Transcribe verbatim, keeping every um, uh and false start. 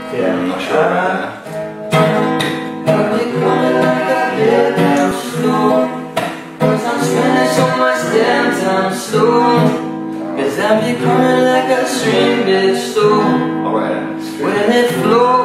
Yeah, I'm not sure about I've been coming like I did down slow, cause I'm spending so much damn time slow. Cause I be coming like a stream bestow. that. Alright. When it flows